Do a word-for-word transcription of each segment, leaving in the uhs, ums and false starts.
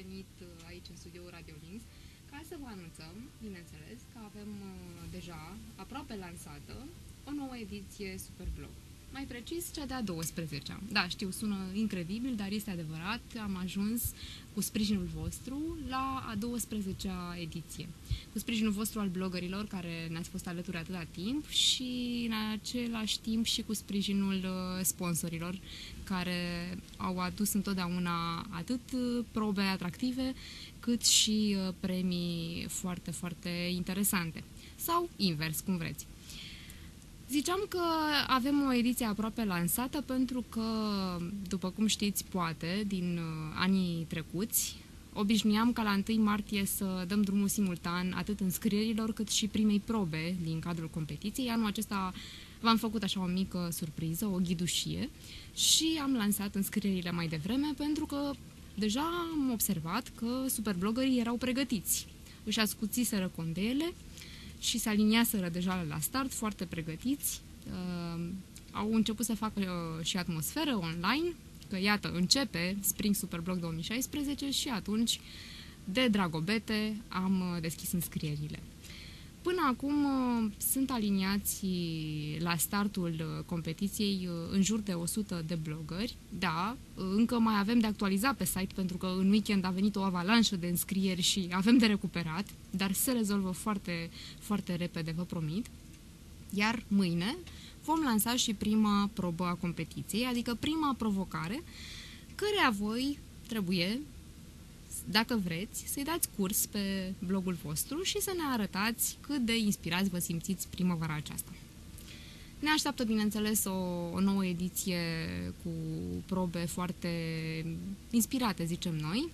venit aici în studioul Radio Links ca să vă anunțăm, bineînțeles, că avem deja aproape lansată o nouă ediție Superblog. Mai precis, cea de-a douăsprezecea. Da, știu, sună incredibil, dar este adevărat. Am ajuns cu sprijinul vostru la a douăsprezecea ediție. Cu sprijinul vostru al blogărilor care ne-ați fost alături atâta timp și în același timp și cu sprijinul sponsorilor care au adus întotdeauna atât probe atractive cât și premii foarte, foarte interesante. Sau invers, cum vreți. Ziceam că avem o ediție aproape lansată pentru că, după cum știți, poate, din anii trecuți, obișnuiam ca la întâi martie să dăm drumul simultan atât înscrierilor cât și primei probe din cadrul competiției. Anul acesta v-am făcut așa o mică surpriză, o ghidușie și am lansat înscrierile mai devreme pentru că deja am observat că superblogării erau pregătiți. Își ascuțiseră condeele și se aliniaseră deja la start, foarte pregătiți. Uh, au început să facă uh, și atmosferă online, că iată, începe Spring Superblog două mii șaisprezece și atunci, de dragobete, am uh, deschis înscrierile. Până acum uh, sunt aliniați la startul uh, competiției uh, în jur de o sută de blogări. Da, uh, încă mai avem de actualizat pe site pentru că în weekend a venit o avalanșă de înscrieri și avem de recuperat, dar se rezolvă foarte, foarte repede, vă promit. Iar mâine vom lansa și prima probă a competiției, adică prima provocare, căreia voi trebuie, dacă vreți, să-i dați curs pe blogul vostru și să ne arătați cât de inspirați vă simțiți primăvara aceasta. Ne așteaptă, bineînțeles, o, o nouă ediție cu probe foarte inspirate, zicem noi.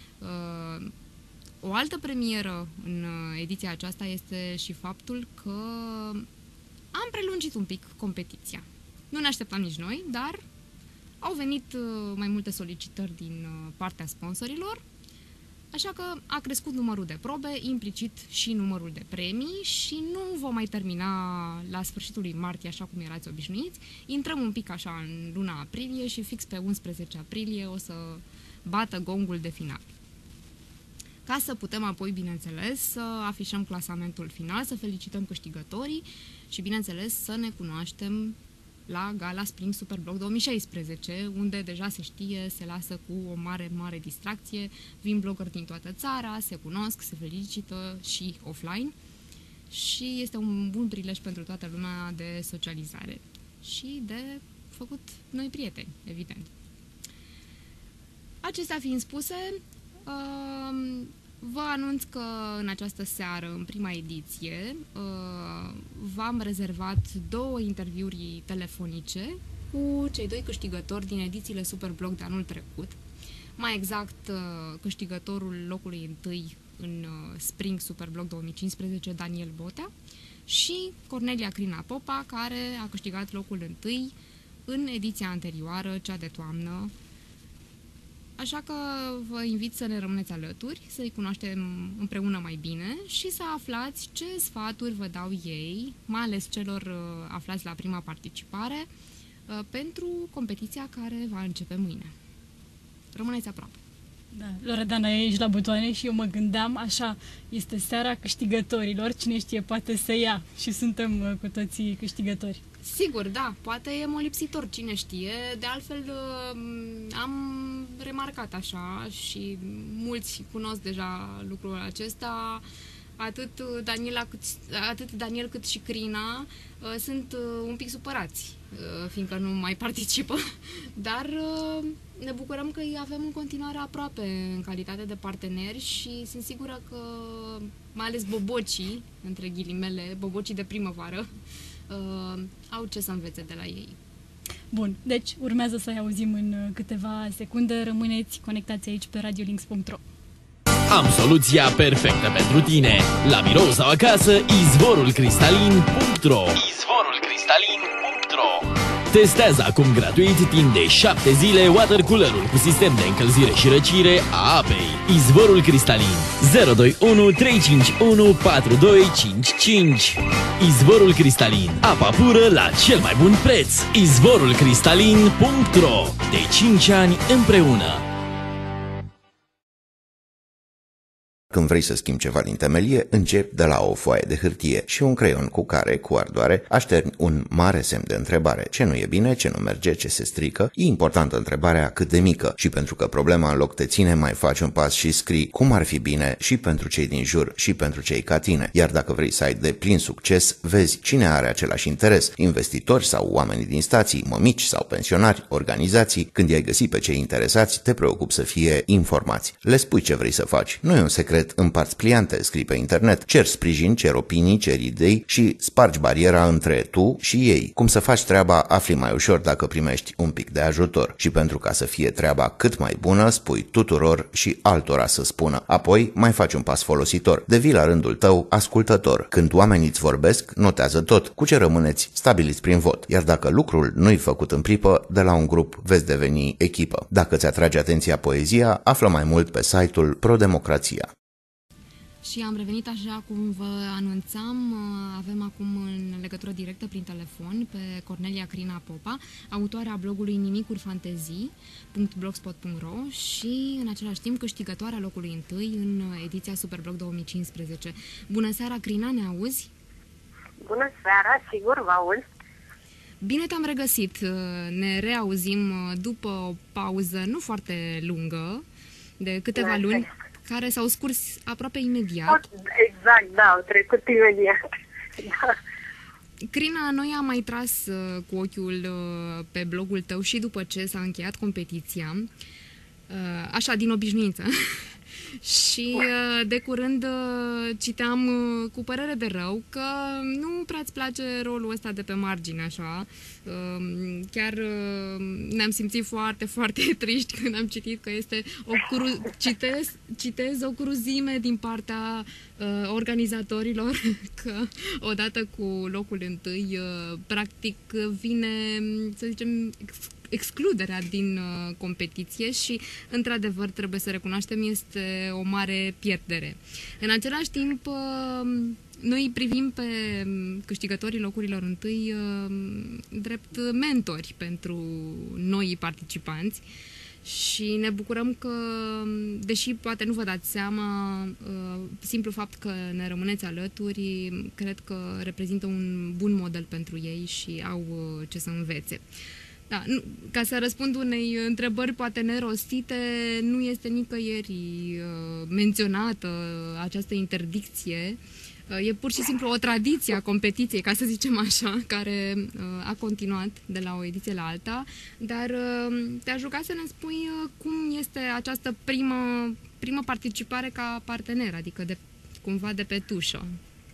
O altă premieră în ediția aceasta este și faptul că am prelungit un pic competiția. Nu ne așteptam nici noi, dar au venit mai multe solicitări din partea sponsorilor. Așa că a crescut numărul de probe, implicit și numărul de premii și nu vom mai termina la sfârșitul lui martie, așa cum erați obișnuiți. Intrăm un pic așa în luna aprilie și fix pe unsprezece aprilie o să bată gongul de final. Ca să putem apoi, bineînțeles, să afișăm clasamentul final, să felicităm câștigătorii și, bineînțeles, să ne cunoaștem la Gala Spring Superblog două mii șaisprezece, unde deja se știe, se lasă cu o mare, mare distracție, vin blogări din toată țara, se cunosc, se felicită și offline și este un bun prilej pentru toată lumea de socializare și de făcut noi prieteni, evident. Acestea fiind spuse, vă anunț că în această seară, în prima ediție, v-am rezervat două interviuri telefonice cu cei doi câștigători din edițiile Superblog de anul trecut. Mai exact, câștigătorul locului întâi în Spring Superblog două mii cincisprezece, Daniel Botea, și Cornelia Crina Popa, care a câștigat locul întâi în ediția anterioară, cea de toamnă. Așa că vă invit să ne rămâneți alături, să-i cunoaștem împreună mai bine și să aflați ce sfaturi vă dau ei, mai ales celor uh, aflați la prima participare, uh, pentru competiția care va începe mâine. Rămâneți aproape! Da, Loredana, ești la butoane și eu mă gândeam, așa, este seara câștigătorilor, cine știe, poate să ia și suntem uh, cu toții câștigători. Sigur, da, poate e molipsitor, cine știe, de altfel am remarcat așa și mulți cunosc deja lucrul acesta, atât, Daniela, cât, atât Daniel cât și Crina sunt un pic supărați, fiindcă nu mai participă, dar ne bucurăm că îi avem în continuare aproape în calitate de parteneri și sunt sigură că, mai ales bobocii, între ghilimele, bobocii de primăvară, Uh, au ce să învețe de la ei. Bun, deci urmează să-i auzim în câteva secunde. Rămâneți conectați aici pe radio links punct ro. Am soluția perfectă pentru tine. La birou sau acasă, izvorul cristalin punct ro. izvorul cristalin punct ro. Testează acum gratuit timp de șapte zile watercoolerul cu sistem de încălzire și răcire a apei. Izvorul Cristalin zero doi unu trei cinci unu patru doi cinci cinci. Izvorul Cristalin, apa pură la cel mai bun preț. izvorul cristalin punct ro. De cinci ani împreună. Când vrei să schimbi ceva din temelie, începi de la o foaie de hârtie și un creion cu care, cu ardoare, așterni un mare semn de întrebare. Ce nu e bine, ce nu merge, ce se strică? E importantă întrebarea cât de mică și pentru că problema în loc te ține, mai faci un pas și scrii cum ar fi bine și pentru cei din jur și pentru cei ca tine. Iar dacă vrei să ai de plin succes, vezi cine are același interes, investitori sau oamenii din stații, mămici sau pensionari, organizații. Când i-ai găsit pe cei interesați, te preocupi să fie informați. Le spui ce vrei să faci. Nu e un secret, împarți pliante, scrii pe internet, cer sprijin, cer opinii, cer idei și spargi bariera între tu și ei. Cum să faci treaba afli mai ușor dacă primești un pic de ajutor. Și pentru ca să fie treaba cât mai bună, spui tuturor și altora să spună. Apoi mai faci un pas folositor. Devii la rândul tău ascultător. Când oamenii îți vorbesc, notează tot. Cu ce rămâneți stabiliți prin vot. Iar dacă lucrul nu-i făcut în pripă, de la un grup veți deveni echipă. Dacă ți atrage atenția poezia, află mai mult pe site-ul ProDemocrația. Și am revenit așa cum vă anunțam, avem acum în legătură directă prin telefon pe Cornelia Crina Popa, autoarea blogului nimicuri fantezii punct blogspot punct ro și în același timp câștigătoarea locului întâi în ediția Superblog două mii cincisprezece. Bună seara, Crina, ne auzi? Bună seara, sigur vă auz. Bine te-am regăsit, ne reauzim după o pauză nu foarte lungă, de câteva luni, care s-au scurs aproape imediat. Exact, da, au trecut imediat. Da. Crina, noi am mai tras uh, cu ochiul uh, pe blogul tău și după ce s-a încheiat competiția, uh, așa, din obișnuință. Și uh, de curând uh, citeam uh, cu părere de rău că nu prea-ți place rolul ăsta de pe margine, așa. Uh, chiar uh, ne-am simțit foarte, foarte triști când am citit că este o cru... citez, citez o cruzime din partea uh, organizatorilor că odată cu locul întâi, uh, practic vine, să zicem, excluderea din uh, competiție și, într-adevăr, trebuie să recunoaștem, este o mare pierdere. În același timp, uh, noi privim pe câștigătorii locurilor întâi uh, drept mentori pentru noi participanți și ne bucurăm că, deși poate nu vă dați seama, uh, simplu fapt că ne rămâneți alături, cred că reprezintă un bun model pentru ei și au uh, ce să învețe. Da, nu, ca să răspund unei întrebări poate nerostite, nu este nicăieri uh, menționată această interdicție. Uh, e pur și simplu o tradiție a competiției, ca să zicem așa, care uh, a continuat de la o ediție la alta. Dar uh, te-aș ruga să ne spui uh, cum este această primă, primă participare ca partener, adică de, cumva de pe tușă.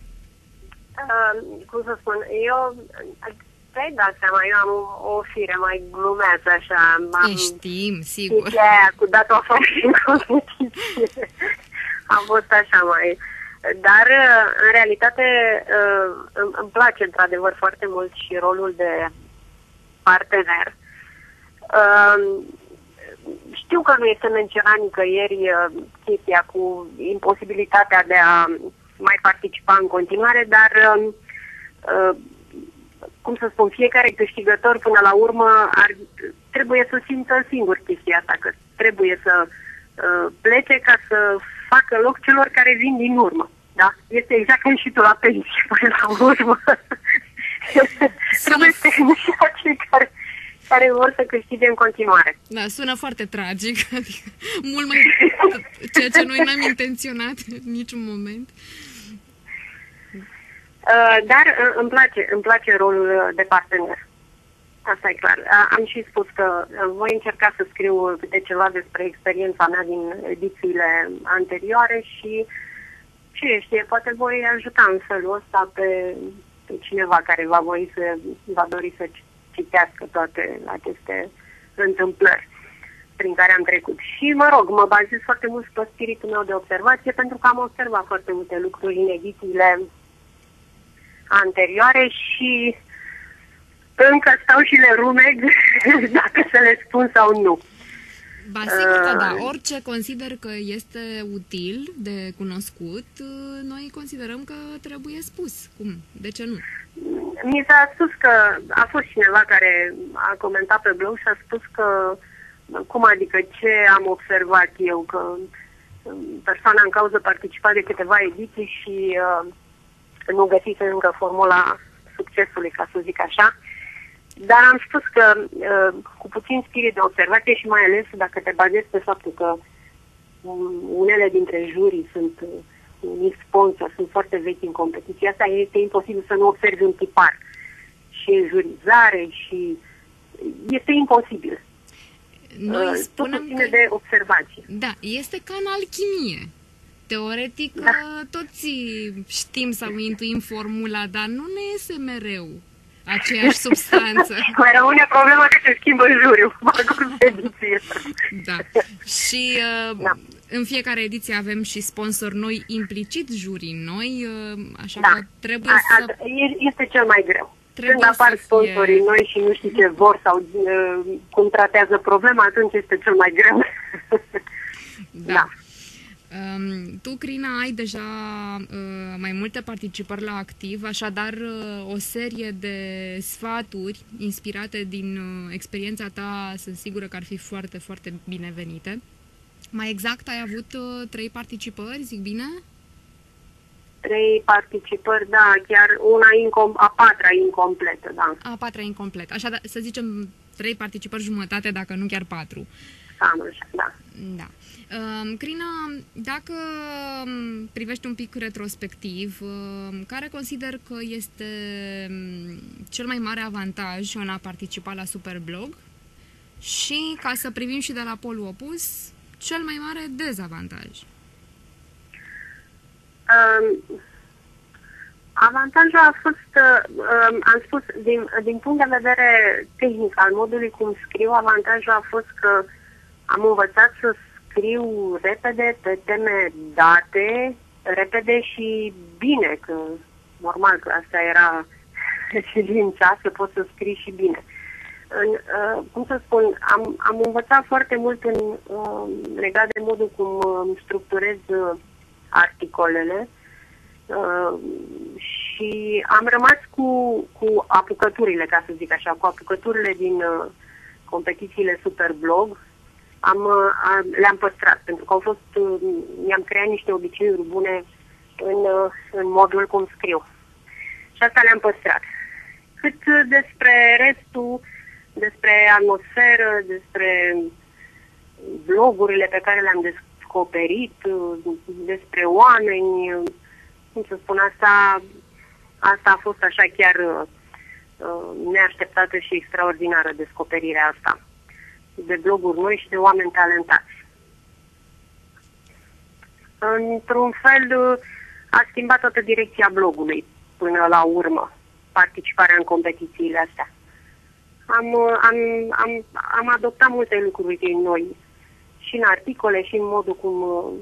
Uh, cum să spun, eu... Te-ai dat seama, eu am o fire mai glumează, așa. E, știm, sigur. Aia cu datul afară în competiție. Am fost așa mai... Dar, în realitate, îmi place, într-adevăr, foarte mult și rolul de partener. Știu că nu este menționat nicăieri chestia cu imposibilitatea de a mai participa în continuare, dar... cum să spun, fiecare câștigător până la urmă ar, trebuie să simtă singur chestia asta, că trebuie să uh, plece ca să facă loc celor care vin din urmă. Da? Este exact ca și tu la pensie până la urmă. Trebuie să și cei care, care vor să câștige în continuare. Da, sună foarte tragic, adică mult mai ceea ce noi n-am intenționat în niciun moment. Uh, dar uh, îmi place, îmi place rolul de partener. Asta e clar. Uh, am și spus că uh, voi încerca să scriu câte ceva despre experiența mea din edițiile anterioare și cine știe, poate voi ajuta în felul ăsta pe, pe cineva care va, voi să, va dori să citească toate aceste întâmplări prin care am trecut. Și, mă rog, mă bazez foarte mult pe spiritul meu de observație, pentru că am observat foarte multe lucruri în edițiile anterioare și încă stau și le rumeg dacă să le spun sau nu. Ba, sigur că da. Orice consider că este util de cunoscut, noi considerăm că trebuie spus. Cum? De ce nu? Mi s-a spus că a fost cineva care a comentat pe blog și a spus că cum adică ce am observat eu, că persoana în cauză participa de câteva ediții și uh, nu găsise încă formula succesului, ca să zic așa. Dar am spus că uh, cu puțin spirit de observație și mai ales dacă te bazezi pe faptul că um, unele dintre jurii sunt uh, mici sponsor, sunt foarte vechi în competiția asta, este imposibil să nu observi un tipar. Și jurizare și este imposibil. Noi uh, spunem ține că... de observație. Da, este ca în alchimie. Teoretic, Da. toți știm sau intuim formula, dar nu ne iese mereu aceeași substanță. Mai rămâne problema că se schimbă juriul, parcurs de ediție. Da. Și uh, Da. în fiecare ediție avem și sponsori noi, implicit jurii noi, uh, așa Da. că trebuie A, să... a, este cel mai greu. Trebuie Când apar să fie- sponsorii noi și nu știi ce vor sau uh, cum tratează problema, atunci este cel mai greu. Da. Da. Um, tu, Crina, ai deja uh, mai multe participări la activ, așadar uh, o serie de sfaturi inspirate din uh, experiența ta sunt sigură că ar fi foarte, foarte binevenite. Mai exact, ai avut uh, trei participări, zic bine? Trei participări, da, chiar una incom- a patra incompletă, da. A patra incomplet. Așadar, să zicem trei participări jumătate, dacă nu chiar patru. Am așa, da. Da. Um, Crina, dacă um, privești un pic retrospectiv, um, care consider că este um, cel mai mare avantaj în a participa la Superblog și, ca să privim și de la polul opus, cel mai mare dezavantaj? Um, avantajul a fost, um, am spus, din, din punct de vedere tehnic al modului cum scriu, avantajul a fost că am învățat să scriu repede pe teme date, repede și bine, că normal că asta era exigența, să pot să scrii și bine. În, uh, cum să spun, am, am învățat foarte mult în, uh, legat de modul cum uh, structurez uh, articolele uh, și am rămas cu, cu apucăturile, ca să zic așa, cu apucăturile din uh, competițiile Superblog. Am, am, le-am păstrat, pentru că au fost, mi-am creat niște obiceiuri bune în, în modul cum scriu. Și asta le-am păstrat. Cât despre restul, despre atmosferă, despre blogurile pe care le-am descoperit, despre oameni, cum să spun, asta, asta a fost așa chiar uh, neașteptată și extraordinară descoperirea asta. De bloguri noi și de oameni talentați. Într-un fel, a schimbat toată direcția blogului până la urmă, participarea în competițiile astea. Am, am, am, am adoptat multe lucruri noi, și în articole, și în modul cum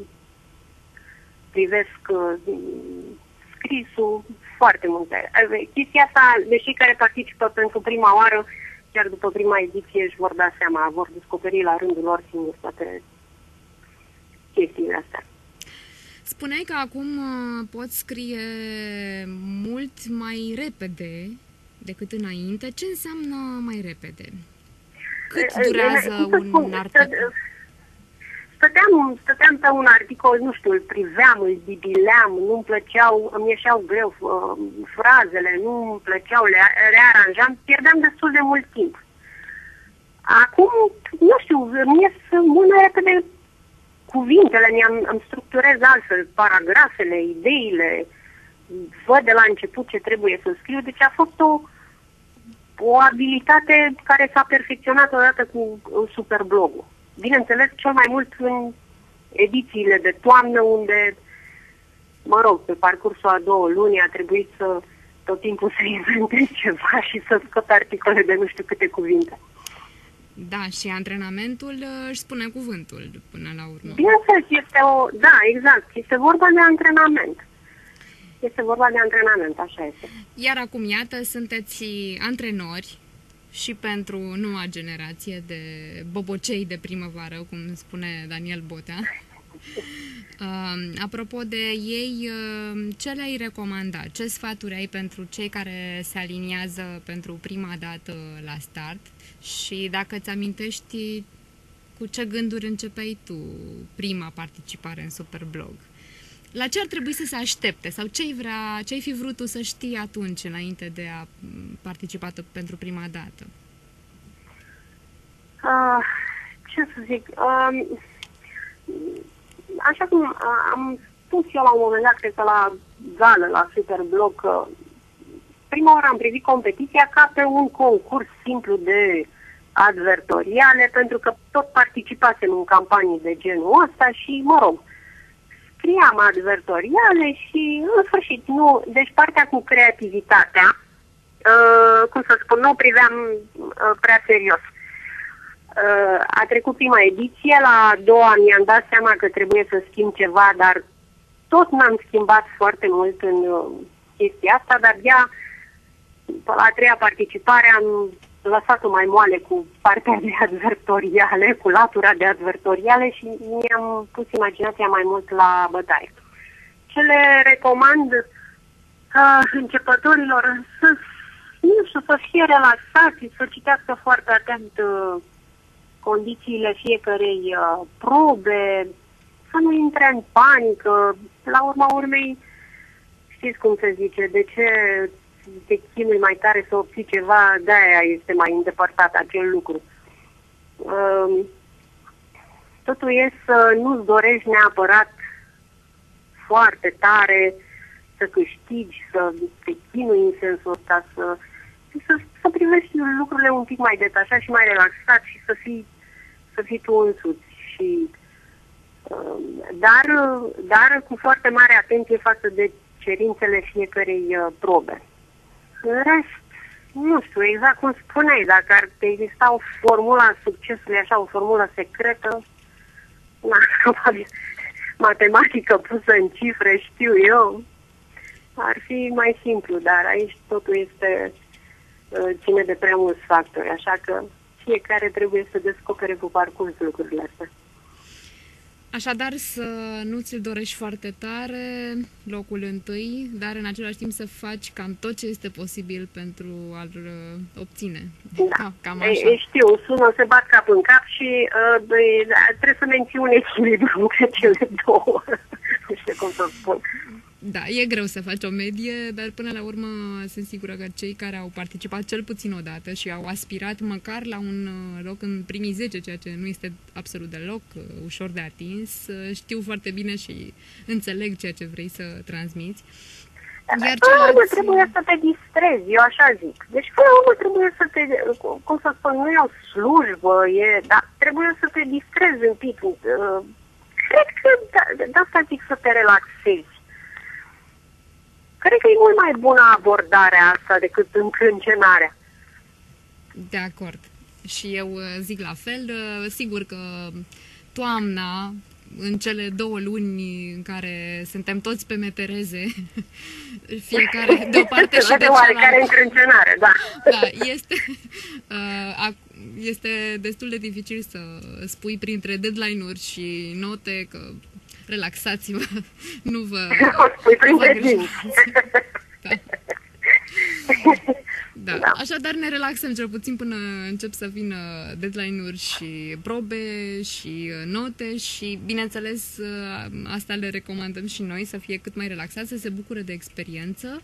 privesc scrisul, foarte multe. Chestia asta, deși care participă pentru prima oară, chiar după prima ediție își vor da seama, vor descoperi la rândul lor singuri toate chestiile astea. Spuneai că acum poți scrie mult mai repede decât înainte. Ce înseamnă mai repede? Cât durează un articol? Stăteam, stăteam pe un articol, nu știu, îl priveam, îl bibileam, nu-mi plăceau, îmi ieșeau greu uh, frazele, nu-mi plăceau, le rearanjam, pierdeam destul de mult timp. Acum, nu știu, îmi ies mult mai repede cuvintele, mi-am, îmi structurez altfel paragrafele, ideile, văd de la început ce trebuie să scriu, deci a fost o, o abilitate care s-a perfecționat odată cu Superblogul. Bineînțeles, cel mai mult în edițiile de toamnă, unde, mă rog, pe parcursul a două luni a trebuit să tot timpul să inventez ceva și să scot articole de nu știu câte cuvinte. Da, și antrenamentul își spune cuvântul până la urmă. Bineînțeles, este o... Da, exact. Este vorba de antrenament. Este vorba de antrenament, așa este. Iar acum, iată, sunteți antrenori și pentru noua generație de bobocei de primăvară, cum spune Daniel Botea. Uh, apropo de ei, uh, ce le-ai recomanda? Ce sfaturi ai pentru cei care se aliniază pentru prima dată la start? Și dacă îți amintești cu ce gânduri începeai tu prima participare în Superblog? La ce ar trebui să se aștepte? Sau ce-ai vrea, ce-ai fi vrut tu să știi atunci, înainte de a participa pentru prima dată? Uh, ce să zic? Uh, așa cum am spus eu la un moment dat, cred că la gală, la Superblog, că prima oară am privit competiția ca pe un concurs simplu de advertoriale, pentru că tot participasem în campanii de genul ăsta și, mă rog, scriam advertoriale și, în sfârșit, nu... Deci partea cu creativitatea, uh, cum să spun, nu o priveam uh, prea serios. Uh, a trecut prima ediție, la a doua mi-am dat seama că trebuie să schimb ceva, dar tot n-am schimbat foarte mult în uh, chestia asta, dar ea, la a treia participare, am lăsat-o mai moale cu partea de advertoriale, cu latura de advertoriale și mi-am pus imaginația mai mult la bătaie. Ce le recomand uh, începătorilor să, nu știu, să fie relaxați, să citească foarte atent uh, condițiile fiecarei uh, probe, să nu intre în panică. La urma urmei, știți cum se zice, de ce te chinui mai tare să obții ceva, de-aia este mai îndepărtat acel lucru. Uh, totul e să nu-ți dorești neapărat foarte tare să câștigi, să te chinui în sensul ăsta, să, să, să privești lucrurile un pic mai detașat și mai relaxat și să fii, să fii tu însuți. Și, uh, dar, dar cu foarte mare atenție față de cerințele fiecărei uh, probe. În rest, nu știu, exact cum spuneai, dacă ar exista o formulă a succesului, așa, o formulă secretă, na, probabil, matematică pusă în cifre, știu eu, ar fi mai simplu, dar aici totul este, uh, ține de prea mulți factori, așa că fiecare trebuie să descopere cu parcurs lucrurile astea. Așadar, să nu ți-l dorești foarte tare, locul întâi, dar în același timp să faci cam tot ce este posibil pentru a-l obține. Da, cam așa. E, știu, sună, se bat cap în cap și uh, bă, trebuie să menții un echilibru între cele două. Nu știu cum să spun. Da, e greu să faci o medie, dar până la urmă sunt sigură că cei care au participat cel puțin o dată și au aspirat măcar la un loc în primii zece, ceea ce nu este absolut deloc ușor de atins, știu foarte bine și înțeleg ceea ce vrei să transmiți. Iar ceilalți... trebuie să te distrezi, eu așa zic. Deci, până la urmă, trebuie să te, cum să spun, nu e o slujbă, e, dar trebuie să te distrezi un pic. Cred că de, de asta zic să te relaxezi. Cred că e mult mai bună abordarea asta decât încrâncenarea. De acord. Și eu zic la fel. Sigur că toamna, în cele două luni în care suntem toți pe metereze, fiecare de o parte și de cealaltă. Oarecare încrâncenare, da. Da, este, este destul de dificil să spui printre deadline-uri și note că relaxați-vă, nu vă... O spui printre dinți. Da. Da. Da. Așadar ne relaxăm cel puțin până încep să vină deadline-uri și probe și note și, bineînțeles, asta le recomandăm și noi, să fie cât mai relaxați, să se bucure de experiență,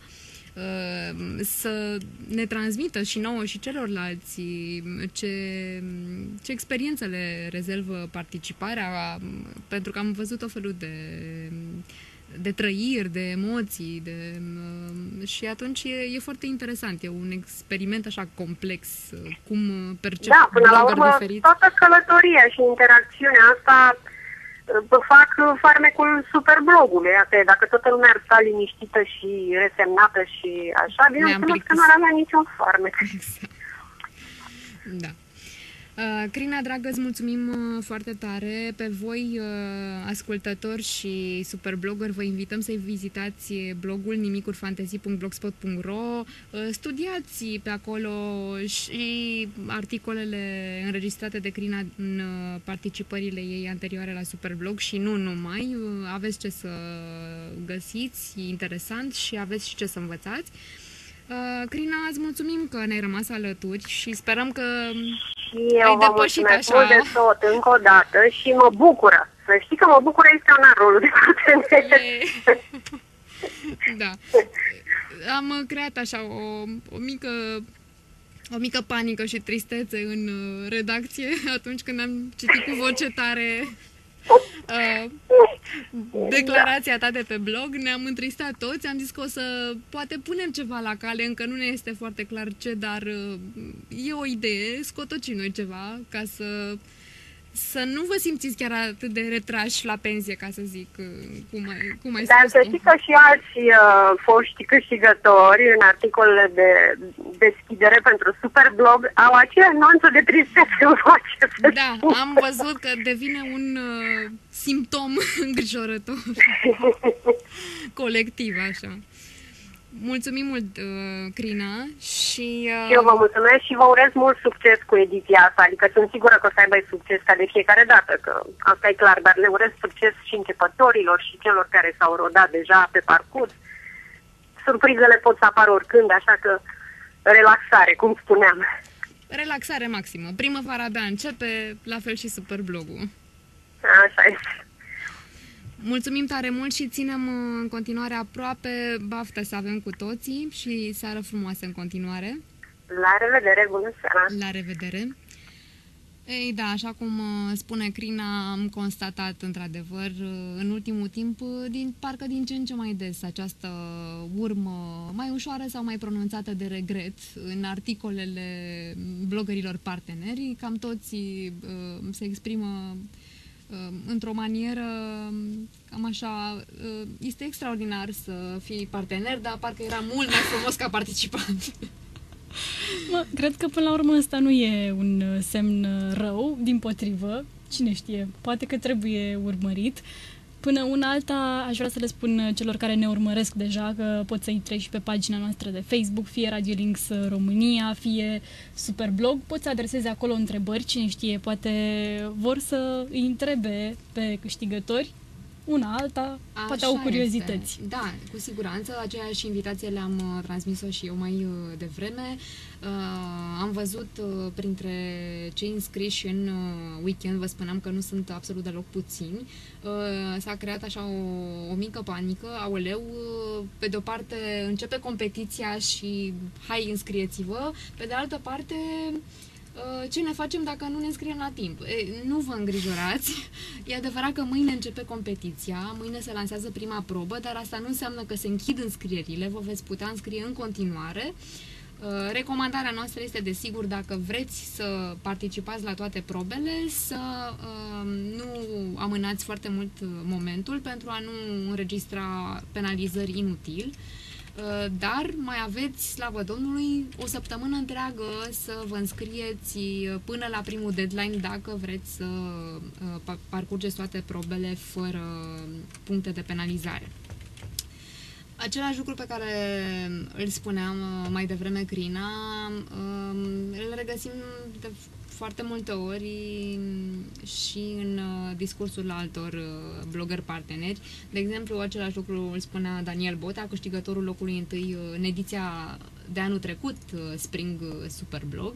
să ne transmită și nouă și celorlalți ce, ce experiență le rezervă participarea, pentru că am văzut o felul de, de trăiri, de emoții, de, și atunci e, e foarte interesant, e un experiment așa complex, cum percep da, până la urmă, diferiți. Toată călătoria și interacțiunea asta fac farmecul Superblogului. Dacă toată lumea ar sta liniștită și resemnată și așa, bineînțeles că nu ar avea niciun farmec. Exact. Da. Uh, Crina, dragă, îți mulțumim uh, foarte tare. Pe voi, uh, ascultători și superblogger, vă invităm să-i vizitați blogul nimicurfantasy punct blogspot punct ro. Uh, studiați pe acolo și articolele înregistrate de Crina în uh, participările ei anterioare la Superblog și nu numai. Uh, aveți ce să găsiți, e interesant și aveți și ce să învățați. Uh, Crina, îți mulțumim că ne-ai rămas alături și sperăm că și eu Ai vă depășit mulțumesc așa. mult de tot, încă o dată, și mă bucură. Să știi că mă bucură extraordinar rolul de partener. E... Da. Am uh, creat așa o, o mică o mică panică și tristețe în uh, redacție atunci când am citit cu voce tare uh, declarația ta de pe blog. Ne-am întristat toți, am zis că o să poate punem ceva la cale, încă nu ne este foarte clar ce, dar uh, e o idee, scotocim noi ceva ca să să nu vă simțiți chiar atât de retrași la pensie, ca să zic, cum ai, cum ai Dar spus să tu. știi că și alți uh, foști câștigători în articolele de deschidere pentru Superblog au aceeași nuanță de tristețe în voce. Să Da, știi. am văzut că devine un uh, simptom îngrijorător colectiv, așa. Mulțumim mult, uh, Crina, și... Uh, Eu vă mulțumesc și vă urez mult succes cu ediția asta, adică sunt sigură că o să aibă succes ca de fiecare dată, că asta e clar, dar le urez succes și începătorilor și celor care s-au rodat deja pe parcurs. Surprizele pot să apară oricând, așa că relaxare, cum spuneam. relaxare maximă. Primăvara abia începe, la fel și Superblogul. Așa este. Mulțumim tare mult și ținem uh, în continuare aproape baftă să avem cu toții și seară frumoasă în continuare. La revedere, bună seara! La revedere! Ei, da, așa cum uh, spune Crina, am constatat într-adevăr uh, în ultimul timp, uh, din, parcă din ce în ce mai des, această urmă mai ușoară sau mai pronunțată de regret în articolele blogărilor parteneri. Cam toți uh, se exprimă uh, într-o manieră cam așa, uh, este extraordinar să fii partener, dar parcă era mult mai frumos ca participant. Mă, cred că până la urmă ăsta nu e un semn rău, dimpotrivă, cine știe, poate că trebuie urmărit. Până una alta, aș vrea să le spun celor care ne urmăresc deja că pot să intre și pe pagina noastră de Facebook, fie Radio Links România, fie Superblog, pot să adreseze acolo întrebări, cine știe, poate vor să îi întrebe pe câștigători una alta, Așa poate au curiozități. Este. Da, cu siguranță, aceeași invitație le-am uh, transmis-o și eu mai uh, devreme. Uh, am văzut uh, printre cei înscriși în uh, weekend, vă spuneam că nu sunt absolut deloc puțini, uh, s-a creat așa o, o mică panică, aoleu, uh, pe de o parte începe competiția și hai, înscrieți-vă, pe de altă parte ce ne facem dacă nu ne înscriem la timp? E, nu vă îngrijorați, e adevărat că mâine începe competiția, mâine se lansează prima probă, dar asta nu înseamnă că se închid înscrierile, vă veți putea înscrie în continuare. Recomandarea noastră este, desigur, dacă vreți să participați la toate probele, să uh, nu amânați foarte mult momentul pentru a nu înregistra penalizări inutil. Dar mai aveți, slavă Domnului, o săptămână întreagă să vă înscrieți până la primul deadline dacă vreți să parcurgeți toate probele fără puncte de penalizare. Același lucru pe care îl spuneam mai devreme, Crina, îl regăsim de foarte multe ori și în discursul altor blogări parteneri. De exemplu, același lucru îl spunea Daniel Botea, câștigătorul locului întâi în ediția de anul trecut, Spring Superblog.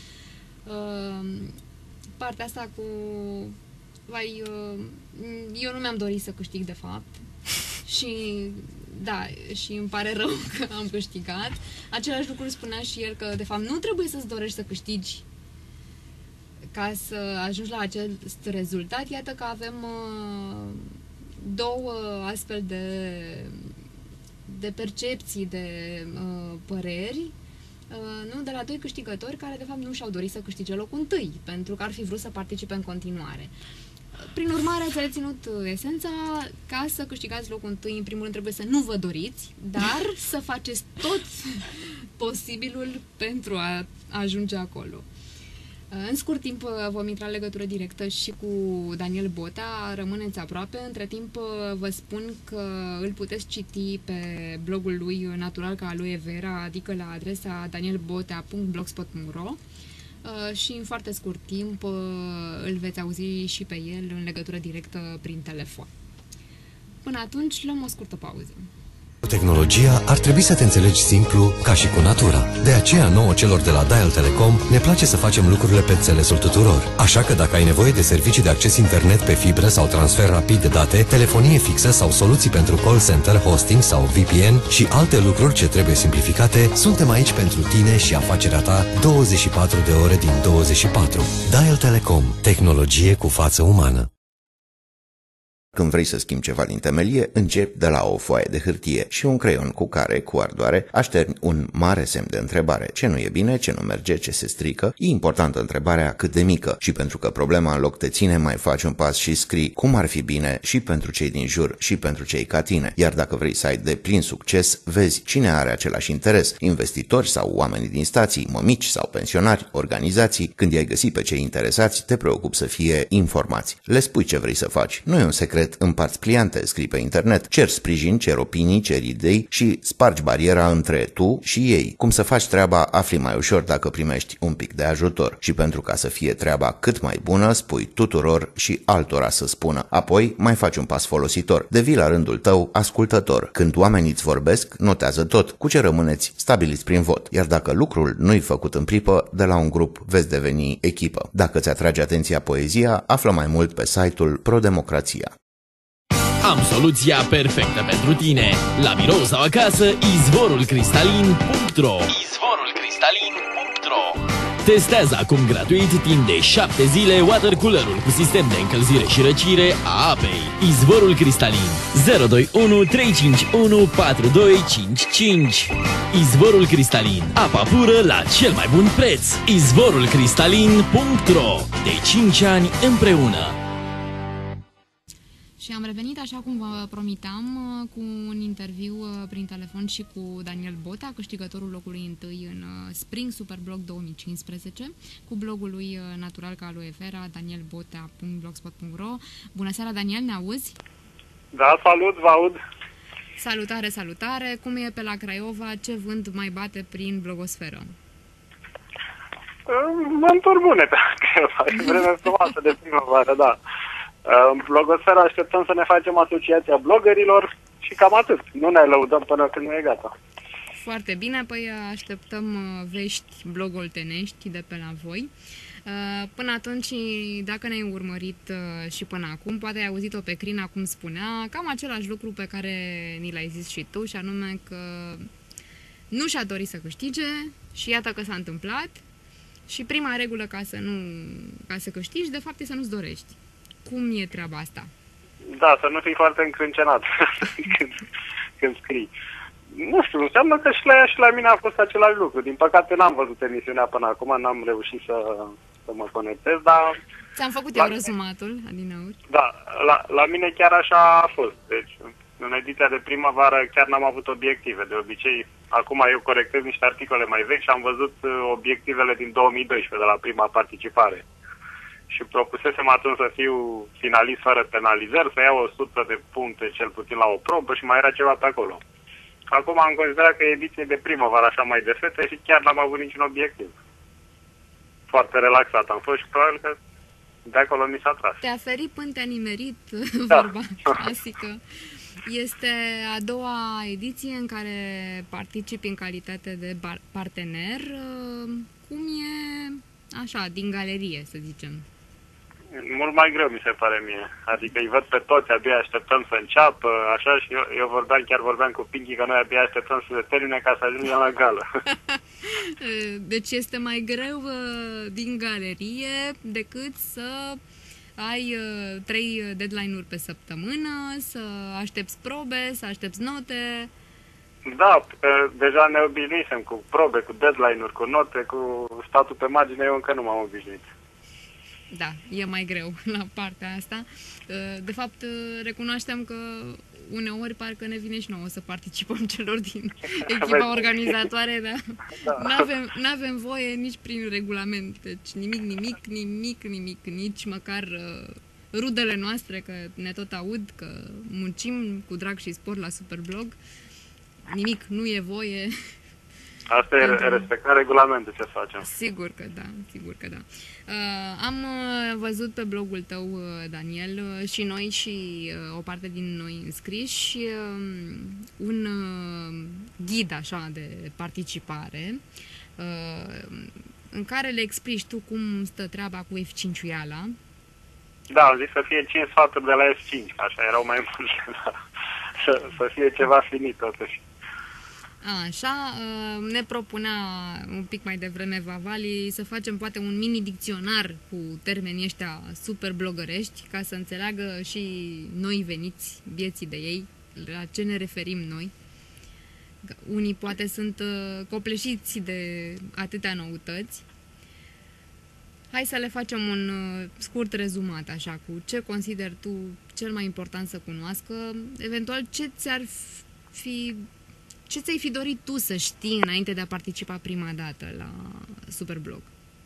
Partea asta cu... Vai, eu nu mi-am dorit să câștig, de fapt. Și da, și îmi pare rău că am câștigat. Același lucru spunea și el că, de fapt, nu trebuie să-ți dorești să câștigi ca să ajungi la acest rezultat. Iată că avem uh, două astfel de, de percepții, de uh, păreri, uh, nu? De la doi câștigători care, de fapt, nu și-au dorit să câștige locul întâi, pentru că ar fi vrut să participe în continuare. Prin urmare, ați reținut esența: ca să câștigați locul întâi, în primul rând trebuie să nu vă doriți, dar să faceți tot posibilul pentru a ajunge acolo. În scurt timp vom intra în legătură directă și cu Daniel Botea, rămâneți aproape. Între timp vă spun că îl puteți citi pe blogul lui Natural ca Aloe Vera, adică la adresa daniel botea punct blogspot punct ro. Și în foarte scurt timp îl veți auzi și pe el în legătură directă prin telefon. Până atunci luăm o scurtă pauză. tehnologia ar trebui să te înțelegi simplu ca și cu natura. De aceea nouă celor de la Dial Telecom ne place să facem lucrurile pe înțelesul tuturor. Așa că dacă ai nevoie de servicii de acces internet pe fibră sau transfer rapid de date, telefonie fixă sau soluții pentru call center, hosting sau V P N și alte lucruri ce trebuie simplificate, suntem aici pentru tine și afacerea ta douăzeci și patru de ore din douăzeci și patru. Dial Telecom. Tehnologie cu față umană. Când vrei să schimbi ceva din temelie, începi de la o foaie de hârtie și un creion cu care, cu ardoare, așterni un mare semn de întrebare. Ce nu e bine, ce nu merge, ce se strică? E importantă întrebarea cât de mică și pentru că problema în loc te ține, mai faci un pas și scrii cum ar fi bine și pentru cei din jur și pentru cei ca tine. Iar dacă vrei să ai de plin succes, vezi cine are același interes, investitori sau oamenii din stații, mămici sau pensionari, organizații. Când i-ai găsit pe cei interesați, te preocupi să fie informați. Le spui ce vrei să faci. Nu e un secret. Împarți pliante, scrii pe internet, cer sprijin, cer opinii, cer idei și spargi bariera între tu și ei. Cum să faci treaba afli mai ușor dacă primești un pic de ajutor. Și pentru ca să fie treaba cât mai bună, spui tuturor și altora să spună. Apoi mai faci un pas folositor. Devii la rândul tău ascultător. Când oamenii îți vorbesc, notează tot. Cu ce rămâneți, stabiliți prin vot. Iar dacă lucrul nu-i făcut în pripă, de la un grup veți deveni echipă. Dacă ți atrage atenția poezia, află mai mult pe site-ul ProDemocrația. Am soluția perfectă pentru tine. La birou sau acasă, izvorul cristalin punct ro. izvorul cristalin punct ro. Testează acum gratuit timp de șapte zile watercoolerul cu sistem de încălzire și răcire a apei. Izvorul Cristalin zero doi unu trei cinci unu patru doi cinci cinci. Izvorul Cristalin, apa pură la cel mai bun preț. izvorul cristalin punct ro. De cinci ani împreună. Și am revenit, așa cum vă promiteam, cu un interviu prin telefon și cu Daniel Botea, câștigătorul locului întâi în Spring Superblog două mii cincisprezece, cu blogul lui Natural ca Aloe Vera, daniel botea punct blogspot punct ro. Bună seara, Daniel, ne auzi? Da, salut, vă aud. Salutare, salutare. Cum e pe la Craiova? Ce vânt mai bate prin blogosferă? Vânturi bune pe la Craiova. E vreme frumoasă de primăvară, da. În blogosfera așteptăm să ne facem asociația bloggerilor și cam atât. Nu ne lăudăm până când nu e gata. Foarte bine, păi așteptăm vești blogoltenești de pe la voi. Până atunci, dacă ne-ai urmărit și până acum, poate ai auzit-o pe Crina cum spunea, cam același lucru pe care ni l-ai zis și tu, și anume că nu și-a dorit să câștige și iată că s-a întâmplat. Și prima regulă ca să, nu, ca să câștigi, de fapt, e să nu-ți dorești. Cum e treaba asta? Da, să nu fii foarte încrâncenat când, când scrii. Nu știu, înseamnă că și la ea și la mine a fost același lucru. Din păcate n-am văzut emisiunea până acum, n-am reușit să, să mă conectez, dar... Ți-am făcut eu rezumatul, adineauri. Da, la, la mine chiar așa a fost. Deci, în ediția de primăvară chiar n-am avut obiective. De obicei, acum eu corectez niște articole mai vechi și am văzut obiectivele din două mii doisprezece, de la prima participare. Și propusesem atunci să fiu finalist fără penalizări, să iau o sută de puncte cel puțin la o probă și mai era ceva pe acolo. Acum am considerat că e ediție de primăvară așa mai de fete și chiar n-am avut niciun obiectiv. Foarte relaxat am fost și probabil că de acolo mi s-a tras. Te-a ferit până te-a nimerit, da. Vorba clasică. Este a doua ediție în care participi în calitate de partener. Cum e așa, din galerie, să zicem? Mult mai greu, mi se pare mie. Adică îi văd pe toți, abia așteptăm să înceapă, așa, și eu, eu vorbeam, chiar vorbeam cu Pinky că noi abia așteptăm să se termine ca să ajungem la gală. Deci este mai greu din galerie decât să ai trei deadline-uri pe săptămână, să aștepți probe, să aștepți note. Da, deja ne obișnuisem cu probe, cu deadline-uri, cu note, cu statul pe margine, eu încă nu m-am obișnuit. Da, e mai greu la partea asta. De fapt, recunoaștem că uneori parcă ne vine și nouă să participăm celor din echipa organizatoare, dar da. n-avem, n-avem voie nici prin regulament. Deci nimic, nimic, nimic, nimic, nici măcar rudele noastre, că ne tot aud, că muncim cu drag și spor la Superblog. Nimic, nu e voie. Asta e respecta regulamentul, ce facem. Sigur că da, sigur că da. Uh, am uh, văzut pe blogul tău, uh, Daniel, uh, și noi și uh, o parte din noi înscriși, uh, un uh, ghid așa de participare, uh, în care le explici tu cum stă treaba cu F cinci-uiala. Da, am zis să fie cinci sfaturi de la F cinci, așa erau mai multe, da. să, să fie ceva finit totuși. A, așa, ne propunea un pic mai devreme Vavali să facem poate un mini dicționar cu termenii ăștia super blogărești, ca să înțeleagă și noi veniți vieții de ei, la ce ne referim noi. Unii poate sunt copleșiți de atâtea noutăți. Hai să le facem un scurt rezumat, așa, cu ce consideri tu cel mai important să cunoască, eventual ce ți-ar fi... Ce ți-ai fi dorit tu să știi înainte de a participa prima dată la Superblog?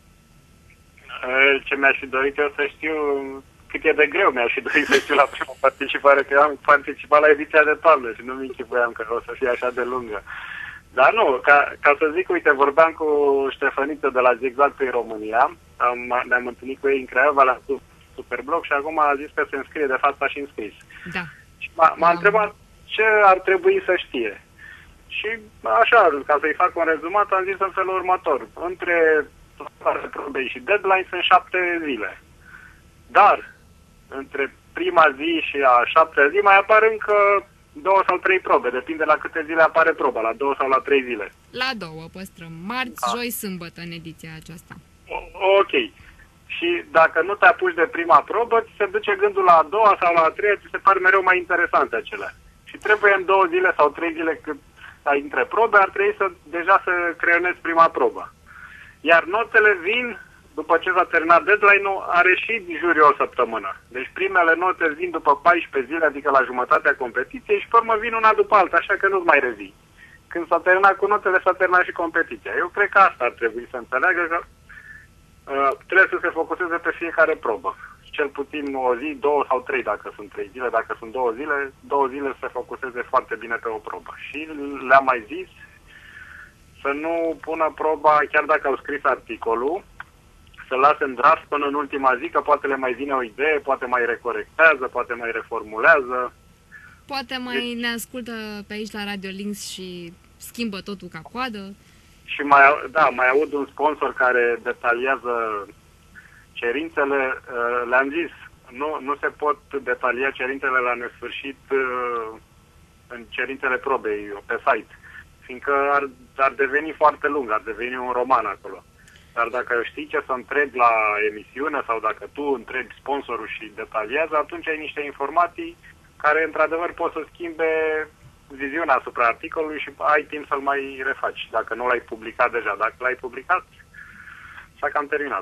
Ce mi-aș fi dorit eu să știu, cât e de greu mi-aș fi dorit să știu la prima participare, că eu am participat la ediția de toamnă și nu mi închipuiam că o să fie așa de lungă. Dar nu, ca, ca să zic, uite, vorbeam cu Ștefăniță de la Zigzag pe România, am, ne-am întâlnit cu ei în Craiova la Superblog și acum a zis că se înscrie, de fapt a și înscris. Da. Și m-a, m-a întrebat ce ar trebui să știe. Și așa, ca să-i fac un rezumat, am zis în felul următor. Între probei și deadline sunt șapte zile. Dar, între prima zi și a șaptea zi mai apar încă două sau trei probe. Depinde la câte zile apare proba, la două sau la trei zile. La două păstrăm. Marți, da. Joi, sâmbătă în ediția aceasta. O, ok. Și dacă nu te apuci de prima probă, ți se duce gândul la a doua sau la a treia, ți se par mereu mai interesante acelea. Și trebuie în două zile sau trei zile cât între probe, ar trebui să deja să creionezi prima probă. Iar notele vin, după ce s-a terminat deadline-ul, are și juriul o săptămână. Deci primele note vin după paisprezece zile, adică la jumătatea competiției, și pe urmă vin una după alta, așa că nu-ți mai revii. Când s-a terminat cu notele, s-a terminat și competiția. Eu cred că asta ar trebui să înțeleagă, că uh, trebuie să se focuseze pe fiecare probă. Cel puțin o zi, două sau trei, dacă sunt trei zile, dacă sunt două zile, două zile să se focuseze foarte bine pe o probă. Și le-am mai zis să nu pună proba, chiar dacă au scris articolul, să lase în draft până în ultima zi, că poate le mai vine o idee, poate mai recorectează, poate mai reformulează. Poate mai deci, ne ascultă pe aici la Radio Links și schimbă totul ca coadă. Și mai, da, mai aud un sponsor care detaliază cerințele, le-am zis, nu, nu se pot detalia cerințele la nesfârșit în cerințele probei pe site, fiindcă ar, ar deveni foarte lung, ar deveni un roman acolo. Dar dacă știi ce să întrebi la emisiune sau dacă tu întrebi sponsorul și detaliază, atunci ai niște informații care într-adevăr pot să schimbe viziunea asupra articolului și ai timp să-l mai refaci, dacă nu l-ai publicat deja. Dacă l-ai publicat, s-a cam terminat.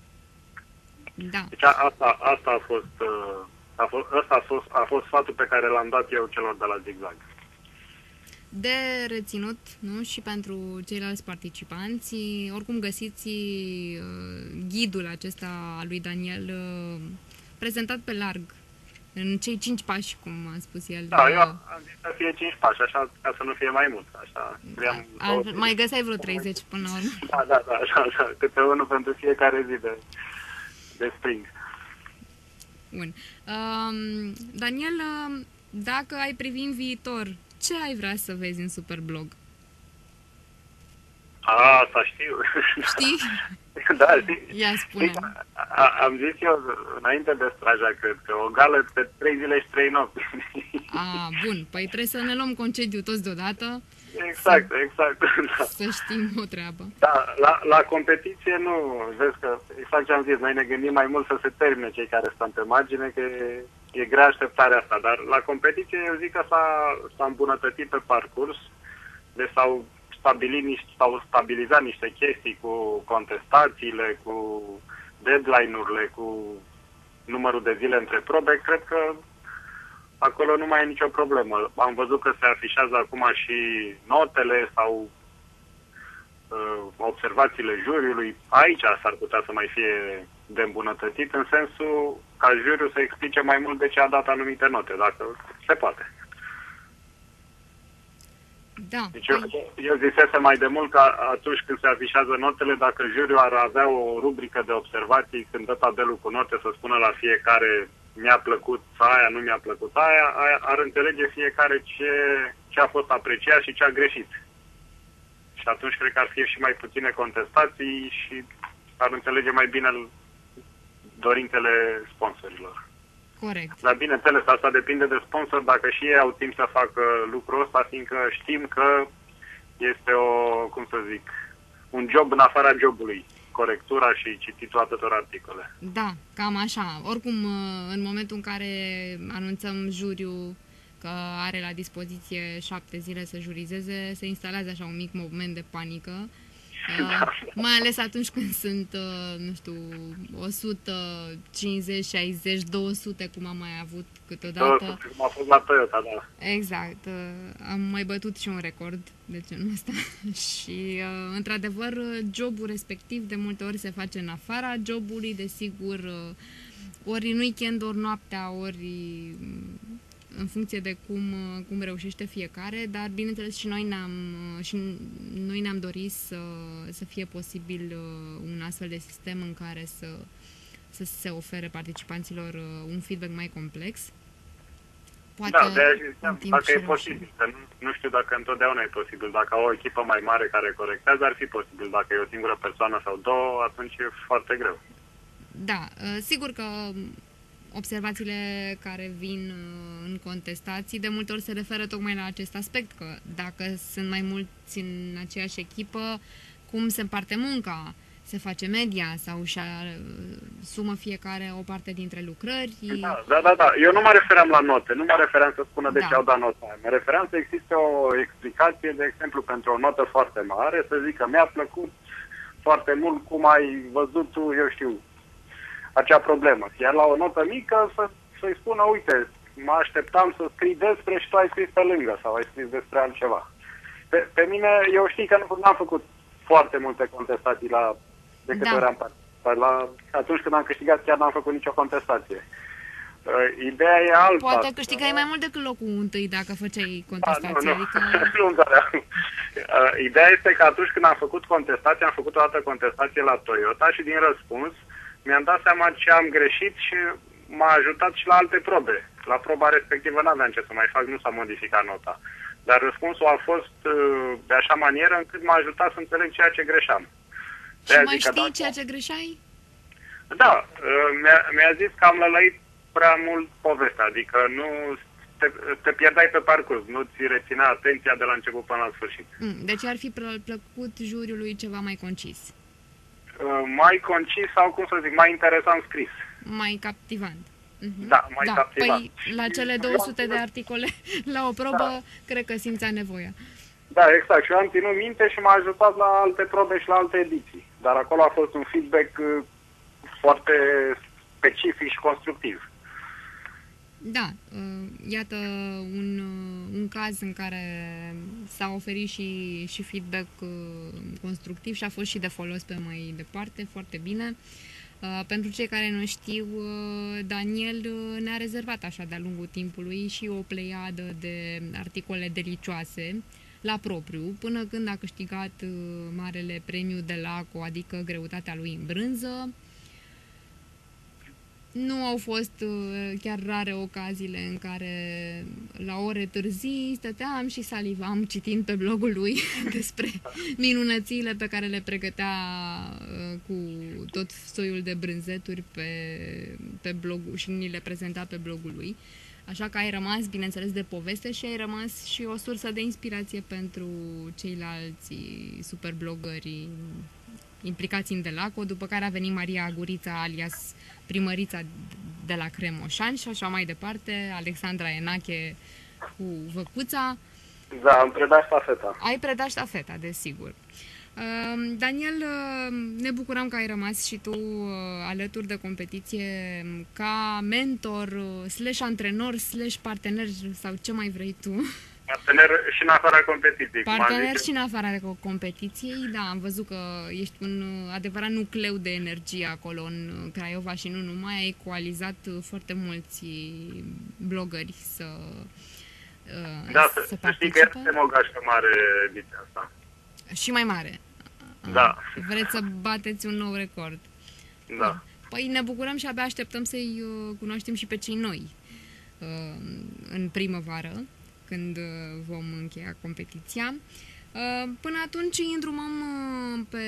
Da. Deci asta, asta a fost, a fost, asta a fost, a fost sfatul pe care l-am dat eu celor de la Zigzag. De reținut, nu? Și pentru ceilalți participanți, oricum găsiți uh, ghidul acesta al lui Daniel uh, prezentat pe larg, în cei cinci pași, cum a spus el. Da, de... eu am zis să fie cinci pași, așa, ca să nu fie mai mult. Așa. Da. Al, mai găseai vreo treizeci până la urmă. Da, da, da, așa, așa, câte unul pentru fiecare zi de... de spring. Bun. Um, Daniel, dacă ai privi în viitor, ce ai vrea să vezi în Superblog? A, asta știu. Știi? Da, știi. Ia spune. Am zis eu înainte de straja, cred că o gală pe trei zile și trei nopți. A, bun. Păi trebuie să ne luăm concediu toți deodată. Exact, să, exact. Da. Să știm o treabă. Da, la, la competiție nu, vezi că, exact ce am zis, noi ne gândim mai mult să se termine cei care stăm pe margine, că e, e grea așteptarea asta, dar la competiție eu zic că s-a, s-a îmbunătățit pe parcurs, deci s-au stabilit niște, s-au stabilizat niște chestii cu contestațiile, cu deadline-urile, cu numărul de zile între probe, cred că acolo nu mai e nicio problemă. Am văzut că se afișează acum și notele sau uh, observațiile juriului. Aici s-ar putea să mai fie de îmbunătățit, în sensul ca juriul să explice mai mult de ce a dat anumite note, dacă se poate. Da. Deci eu, eu zisese mai de mult că atunci când se afișează notele, dacă juriul ar avea o rubrică de observații când dă tabelul cu note, să spună la fiecare mi-a plăcut aia, nu mi-a plăcut aia, aia ar înțelege fiecare ce, ce a fost apreciat și ce a greșit. Și atunci cred că ar fi și mai puține contestații și ar înțelege mai bine dorințele sponsorilor. Corect. Dar bineînțeles, asta depinde de sponsor, dacă și ei au timp să facă lucrul ăsta, fiindcă știm că este o, cum să zic, un job în afara jobului, corectura și cititul atâtor articole. Da, cam așa. Oricum, în momentul în care anunțăm juriul că are la dispoziție șapte zile să jurizeze, se instalează așa un mic moment de panică. Uh, mai ales atunci când sunt, uh, nu știu, o sută cincizeci, șaizeci, două sute, cum am mai avut câteodată. două sute, cum a fost la Toyota, da. Exact. Uh, am mai bătut și un record de genul ăsta. Și, uh, într-adevăr, jobul respectiv de multe ori se face în afara jobului, desigur, uh, ori în weekend, ori noaptea, ori în funcție de cum, cum reușește fiecare, dar bineînțeles și noi ne-am, și noi ne-am dorit să, să fie posibil un astfel de sistem în care să, să se ofere participanților un feedback mai complex. Poate da, de aia dacă e reușim. posibil. Că nu, nu știu dacă întotdeauna e posibil. Dacă o echipă mai mare care corectează, ar fi posibil. Dacă e o singură persoană sau două, atunci e foarte greu. Da, sigur că observațiile care vin în contestații de multe ori se referă tocmai la acest aspect, că dacă sunt mai mulți în aceeași echipă, cum se împarte munca, se face media sau își sumă fiecare o parte dintre lucrări. Da, da, da, da. Eu nu mă refeream la note, nu mă refeream să spună de da. ce au dat nota aia. Mă refeream să existe o explicație, de exemplu, pentru o notă foarte mare, să zic că mi-a plăcut foarte mult cum ai văzut tu, eu știu, acea problemă. Iar la o notă mică să, să-i spună, uite, mă așteptam să scrii despre și tu ai scris pe lângă sau ai scris despre altceva. Pe, pe mine, eu știu că nu am făcut foarte multe contestații la, de câte da. ori am participat. La, atunci când am câștigat chiar n-am făcut nicio contestație. Uh, ideea e alta. Poate câștigai mai mult decât locul întâi dacă făceai contestații. Da, nu, nu. Adică... nu, da, da. Uh, ideea este că atunci când am făcut contestație, am făcut o dată contestație la Toyota și din răspuns mi-am dat seama ce am greșit și m-a ajutat și la alte probe. La proba respectivă n-aveam ce să mai fac, nu s-a modificat nota. Dar răspunsul a fost de așa manieră încât m-a ajutat să înțeleg ceea ce greșeam. Și De-aia mai zic că știi dacă... ceea ce greșeai? Da, mi-a, mi-a zis că am lălăit prea mult povestea, adică nu te, te pierdeai pe parcurs, nu-ți reținea atenția de la început până la sfârșit. Deci ar fi plăcut juriului ceva mai concis. Mai concis sau, cum să zic, mai interesant scris. Mai captivant. Uh-huh. Da, mai da. captivant. Păi, la cele două sute de articole, la o probă, da. Cred că simțea nevoia. Da, exact. Și eu am ținut minte și m-a ajutat la alte probe și la alte ediții. Dar acolo a fost un feedback foarte specific și constructiv. Da, iată un, un caz în care s-a oferit și, și feedback constructiv și a fost și de folos pe mai departe, foarte bine. Pentru cei care nu știu, Daniel ne-a rezervat așa de-a lungul timpului și o pleiadă de articole delicioase la propriu, până când a câștigat marele premiu de la ACO, adică greutatea lui în brânză. Nu au fost chiar rare ocaziile în care la ore târzii stăteam și salivam citind pe blogul lui despre minunățile pe care le pregătea cu tot soiul de brânzeturi pe, pe blogul și ni le prezenta pe blogul lui. Așa că ai rămas, bineînțeles, de poveste și ai rămas și o sursă de inspirație pentru ceilalți superblogări implicați în Delaco, după care a venit Maria Agurița, alias primărița de la Cremoșan și așa mai departe, Alexandra Enache cu Văcuța. Da, am predat ștafeta. Ai predat ștafeta, desigur. Daniel, ne bucurăm că ai rămas și tu alături de competiție ca mentor, slash antrenor, slash partener sau ce mai vrei tu. Partener și în afara competiției. Partener și în afara competiției, da, am văzut că ești un adevărat nucleu de energie acolo în Craiova și nu numai, ai coalizat foarte mulți blogări să, uh, Da, să, să să știi că participe. este o gașcă mare ediția asta. Și mai mare. Da. Vreți să bateți un nou record. Da. Păi ne bucurăm și abia așteptăm să-i uh, cunoaștem și pe cei noi uh, în primăvară, când uh, vom încheia competiția. Uh, până atunci îi îndrumăm uh, pe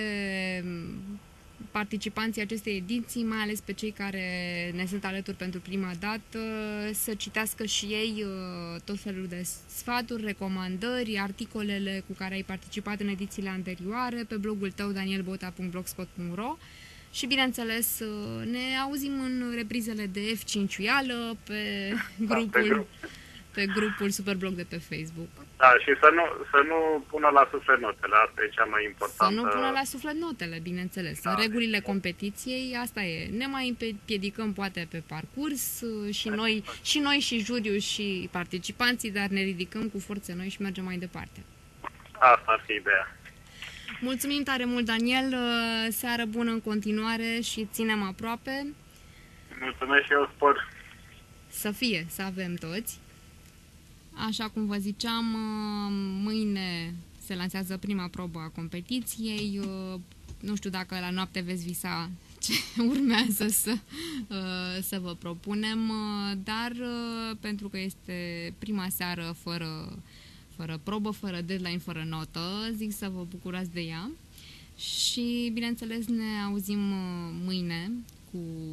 participanții acestei ediții, mai ales pe cei care ne sunt alături pentru prima dată, să citească și ei uh, tot felul de sfaturi, recomandări, articolele cu care ai participat în edițiile anterioare pe blogul tău daniel bota punct blogspot punct ro și, bineînțeles, uh, ne auzim în reprizele de F cinci-uială pe grupul, pe, grup. pe grupul Superblog de pe Facebook. Da, și să nu, să nu pună la suflet notele, asta e cea mai importantă. Să nu pună la suflet notele, bineînțeles. Da. În regulile competiției, asta e. Ne mai împiedicăm poate pe parcurs și noi, și noi și juriul și participanții, dar ne ridicăm cu forțe noi și mergem mai departe. Asta ar fi ideea. Mulțumim tare mult, Daniel. Seară bună în continuare și ținem aproape. Mulțumesc și eu, spor. Să fie, să avem toți. Așa cum vă ziceam, mâine se lansează prima probă a competiției. Nu știu dacă la noapte veți visa ce urmează să, să vă propunem, dar pentru că este prima seară fără, fără probă, fără deadline, fără notă, zic să vă bucurați de ea. Și, bineînțeles, ne auzim mâine cu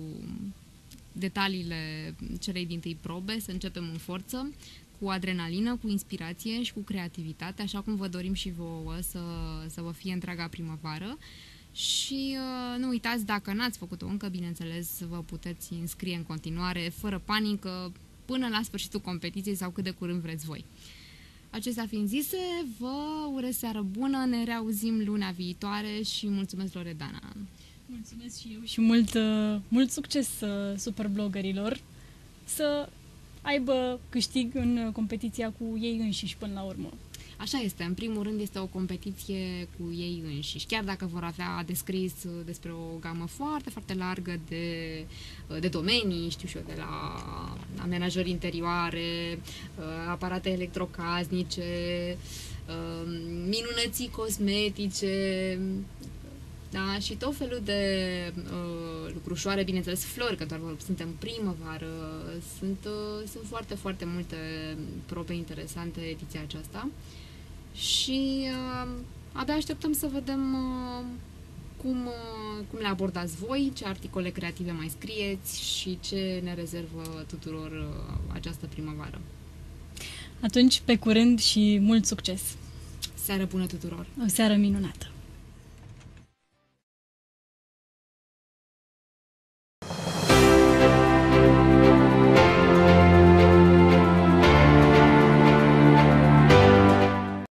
detaliile celei dintâi probe, să începem în forță, cu adrenalină, cu inspirație și cu creativitate, așa cum vă dorim și vouă să, să vă fie întreaga primăvară. Și uh, nu uitați, dacă n-ați făcut-o încă, bineînțeles, vă puteți înscrie în continuare, fără panică, până la sfârșitul competiției sau cât de curând vreți voi. Acestea fiind zise, vă urez seară bună, ne reauzim luna viitoare și mulțumesc, Loredana! Mulțumesc și eu și mult, mult succes superbloggerilor să aibă câștig în competiția cu ei înșiși până la urmă. Așa este, în primul rând este o competiție cu ei înșiși, chiar dacă vor avea descris despre o gamă foarte, foarte largă de, de domenii, știu și eu, de la amenajări interioare, aparate electrocasnice, minunății cosmetice, da, și tot felul de uh, lucrușoare, bineînțeles flori, că doar suntem primăvară, sunt, uh, sunt foarte, foarte multe probe interesante ediția aceasta și uh, abia așteptăm să vedem uh, cum, uh, cum le abordați voi, ce articole creative mai scrieți și ce ne rezervă tuturor uh, această primăvară. Atunci, pe curând și mult succes! Seară bună tuturor! O seară minunată!